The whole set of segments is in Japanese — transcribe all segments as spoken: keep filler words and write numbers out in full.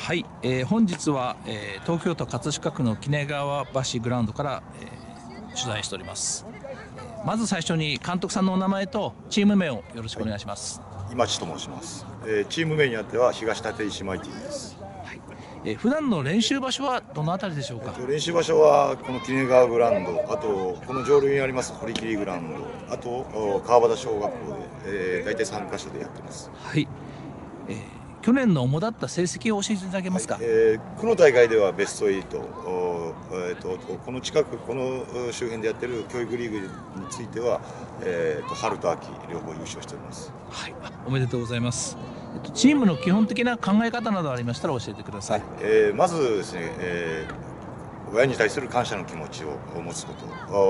はい、えー、本日は、えー、東京都葛飾区の鬼怒川橋グラウンドから、えー、取材しております。まず最初に監督さんのお名前とチーム名をよろしくお願いします。 はい、今地と申します、えー、チーム名にあっては東立石マイティです。 はい、えー、普段の練習場所はどのあたりでしょうか。 えー、練習場所はこの鬼怒川グラウンド、あとこの上流にあります堀切グラウンド、あと川端小学校で、えー、大体さんか所でやってます。 はい、えー、去年の主だった成績を教えていただけますか。はい、 えー、区の大会ではベストはち、えー、とこの近くこの周辺でやってる教育リーグについては、えー、と春と秋両方優勝しております。 はい、おめでとうございます。えっと、チームの基本的な考え方などありましたら教えてください。はい、 えー、まずですね、えー、親に対する感謝の気持ちを持つこと、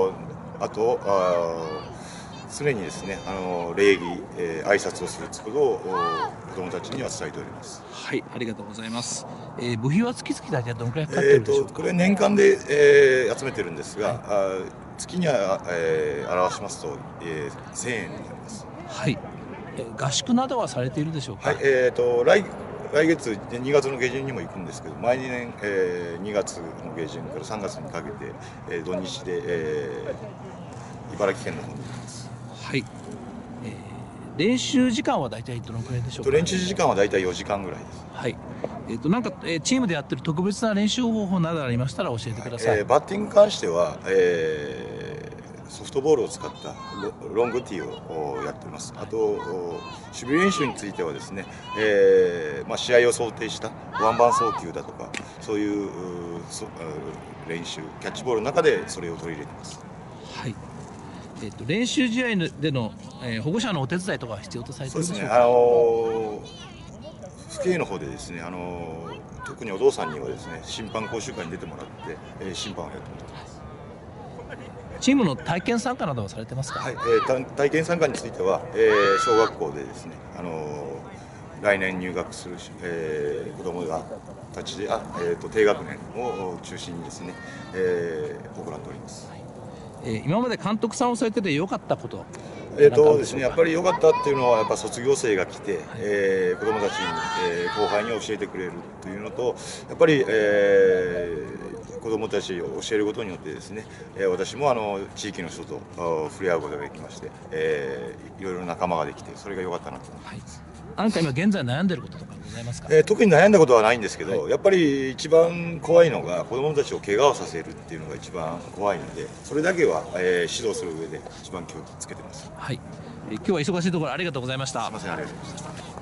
あとあ常にですね、あの礼儀、えー、挨拶をすることを子どもたちには伝えております。 はい、ありがとうございます。えー、部費は月々大体どのくらいかかってるんでしょうか。 えー、とこれ年間で、えー、集めてるんですが、はい、あ月には、えー、表しますと、えー、せんえんになります。 はい、えー、合宿などはされているでしょうか。 はい、えー、と来来月にがつの下旬にも行くんですけど、毎年、えー、にがつの下旬からさんがつにかけて、えー、土日で、えー、茨城県の方に行きます。 はい、えー、練習時間は大体どのくらいでしょうか。 練習時間は大体よじかんぐらいです。 はい、えー、となんか、えー、チームでやってる特別な練習方法などありましたら教えてください。はい、 えー、バッティングに関しては、えー、ソフトボールを使ったロングティーをやっています。あと守備練習についてはですね、えーまあ、試合を想定したワンバン送球だとかそういう練習キャッチボールの中でそれを取り入れています。 はい、えー、と練習試合での、えー、保護者のお手伝いとか必要とされているでしょうか。 そうですね、あの府警の方でですね、あの特にお父さんにはですね審判講習会に出てもらって、えー、審判をやってもらってます。 チームの体験参加などはされてますか。 はい、えー、体験参加については、えー、小学校でですね、あのー、来年入学する、えー、子どもがたちであ、えー、と低学年を中心にですね、えー、行っております。 えー、今まで監督さんをされてて良かったこと。 えーとですね、やっぱり良かったっていうのはやっぱ卒業生が来て、はい、えー、子どもたちに、えー、後輩に教えてくれるというのとやっぱり、えー、子どもたちを教えることによってですね、えー、私もあの地域の人と触れ合うことができまして、えー、いろいろ仲間ができてそれが良かったなと思います。はい、 あなた今現在悩んでることとかございますか。 えー、特に悩んだことはないんですけど、はい、やっぱり一番怖いのが子どもたちを怪我をさせるっていうのが一番怖いのでそれだけは、えー、指導する上で一番気をつけてます。 はい、えー、今日は忙しいところありがとうございました。 すみません、ありがとうございました。